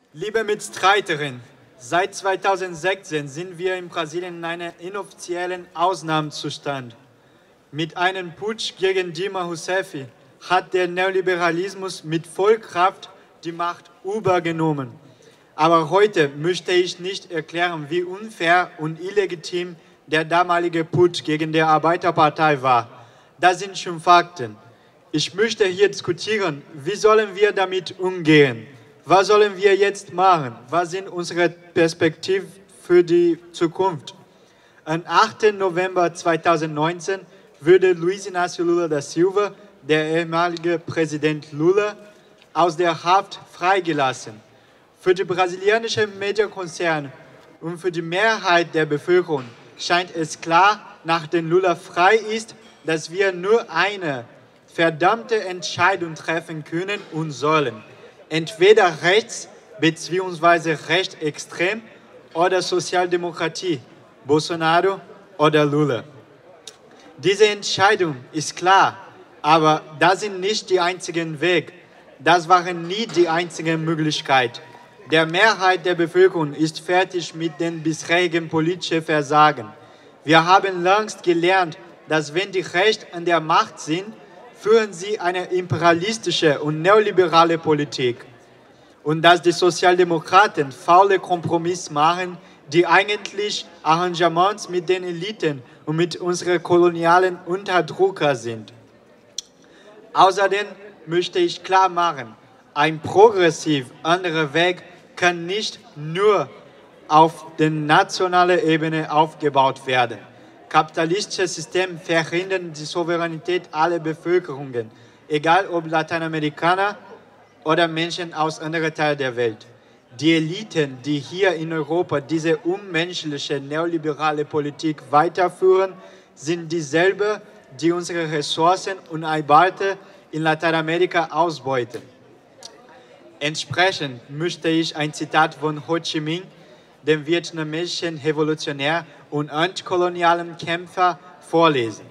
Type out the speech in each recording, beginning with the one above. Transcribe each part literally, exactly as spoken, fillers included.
Liebe Mitstreiterin, seit zweitausendsechzehn sind wir in Brasilien in einem inoffiziellen Ausnahmezustand. Mit einem Putsch gegen Dilma Rousseff hat der Neoliberalismus mit Vollkraft die Macht übergenommen. Aber heute möchte ich nicht erklären, wie unfair und illegitim der damalige Putsch gegen die Arbeiterpartei war. Das sind schon Fakten. Ich möchte hier diskutieren, wie sollen wir damit umgehen? Was sollen wir jetzt machen? Was sind unsere Perspektiven für die Zukunft? Am achten November zweitausendneunzehn wurde Luiz Inácio Lula da Silva, der ehemalige Präsident Lula, aus der Haft freigelassen. Für die brasilianischen Medienkonzerne und für die Mehrheit der Bevölkerung scheint es klar, nachdem Lula frei ist, dass wir nur eine verdammte Entscheidung treffen können und sollen. Entweder rechts bzw. rechtsextrem oder Sozialdemokratie, Bolsonaro oder Lula. Diese Entscheidung ist klar, aber das sind nicht die einzigen Wege. Das waren nie die einzige Möglichkeit. Der Mehrheit der Bevölkerung ist fertig mit den bisherigen politischen Versagen. Wir haben längst gelernt, dass wenn die Rechten an der Macht sind, führen sie eine imperialistische und neoliberale Politik. Und dass die Sozialdemokraten faule Kompromisse machen, die eigentlich Arrangements mit den Eliten und mit unseren kolonialen Unterdrücker sind. Außerdem möchte ich klar machen, ein progressiv anderer Weg kann nicht nur auf der nationalen Ebene aufgebaut werden. Kapitalistische Systeme verhindern die Souveränität aller Bevölkerungen, egal ob Lateinamerikaner oder Menschen aus anderen Teilen der Welt. Die Eliten, die hier in Europa diese unmenschliche neoliberale Politik weiterführen, sind dieselben, die unsere Ressourcen und Arbeiter in Lateinamerika ausbeuten. Entsprechend möchte ich ein Zitat von Ho Chi Minh, dem vietnamesischen Revolutionär und antikolonialen Kämpfer, vorlesen.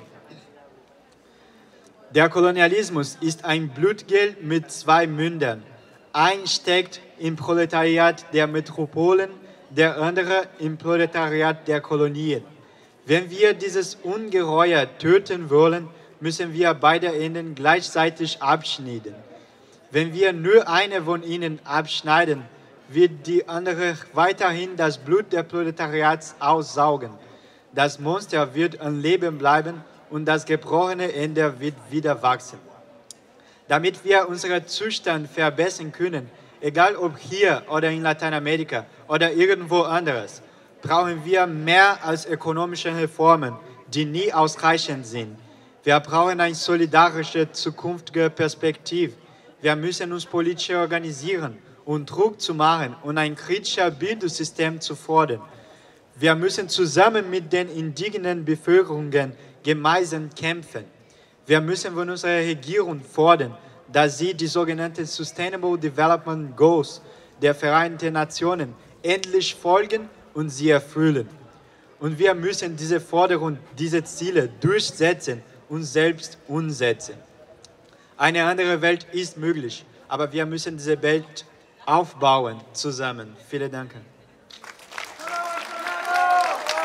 Der Kolonialismus ist ein Blutgeld mit zwei Mündern. Ein steckt im Proletariat der Metropolen, der andere im Proletariat der Kolonien. Wenn wir dieses Ungeheuer töten wollen, müssen wir beide Enden gleichzeitig abschneiden. Wenn wir nur eine von ihnen abschneiden, wird die andere weiterhin das Blut des Proletariats aussaugen. Das Monster wird am Leben bleiben und das gebrochene Ende wird wieder wachsen. Damit wir unseren Zustand verbessern können, egal ob hier oder in Lateinamerika oder irgendwo anderes, brauchen wir mehr als ökonomische Reformen, die nie ausreichend sind. Wir brauchen eine solidarische, zukünftige Perspektive. Wir müssen uns politisch organisieren und Druck zu machen und ein kritisches Bildungssystem zu fordern. Wir müssen zusammen mit den indigenen Bevölkerungen gemeinsam kämpfen. Wir müssen von unserer Regierung fordern, dass sie die sogenannten Sustainable Development Goals der Vereinten Nationen endlich folgen und sie erfüllen. Und wir müssen diese Forderung, diese Ziele durchsetzen und selbst umsetzen. Eine andere Welt ist möglich, aber wir müssen diese Welt aufbauen zusammen. Vielen Dank.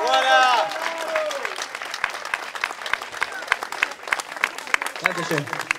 Dankeschön.